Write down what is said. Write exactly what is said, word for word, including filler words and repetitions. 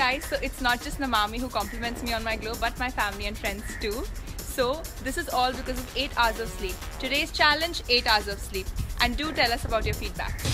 guys, so it's not just Nmami who compliments me on my glow, but my family and friends too. So this is all because of eight hours of sleep. Today's challenge, eight hours of sleep. And do tell us about your feedback.